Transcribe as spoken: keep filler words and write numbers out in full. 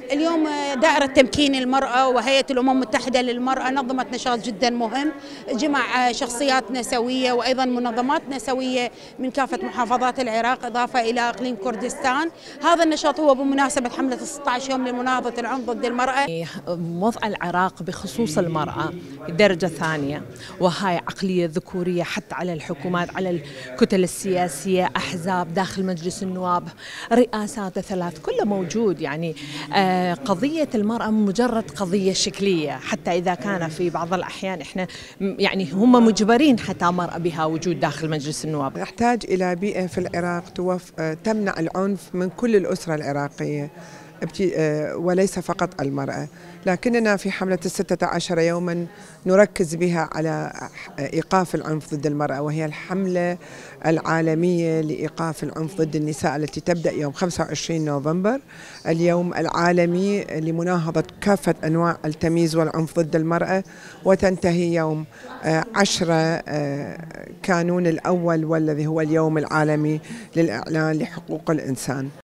اليوم دائرة تمكين المرأة وهيئة الأمم المتحدة للمرأة نظمت نشاط جدا مهم، جمع شخصيات نسوية وأيضا منظمات نسوية من كافة محافظات العراق إضافة إلى إقليم كردستان. هذا النشاط هو بمناسبة حملة ستة عشر يوم لمناهضة العنف ضد المرأة. وضع العراق بخصوص المرأة درجة ثانية، وهاي عقلية ذكورية حتى على الحكومات، على الكتل السياسية، أحزاب داخل مجلس النواب، رئاسات ثلاث، كله موجود. يعني قضية المرأة مجرد قضية شكلية، حتى إذا كان في بعض الأحيان إحنا يعني هم مجبرين حتى مرأة بها وجود داخل مجلس النواب. نحتاج إلى بيئة في العراق توف... تمنع العنف من كل الأسرة العراقية وليس فقط المرأة، لكننا في حملة الستة عشر يوما نركز بها على إيقاف العنف ضد المرأة، وهي الحملة العالمية لإيقاف العنف ضد النساء التي تبدأ يوم خمسة وعشرين نوفمبر، اليوم العالمي لمناهضة كافة أنواع التمييز والعنف ضد المرأة، وتنتهي يوم عشرة كانون الأول والذي هو اليوم العالمي للإعلان لحقوق الإنسان.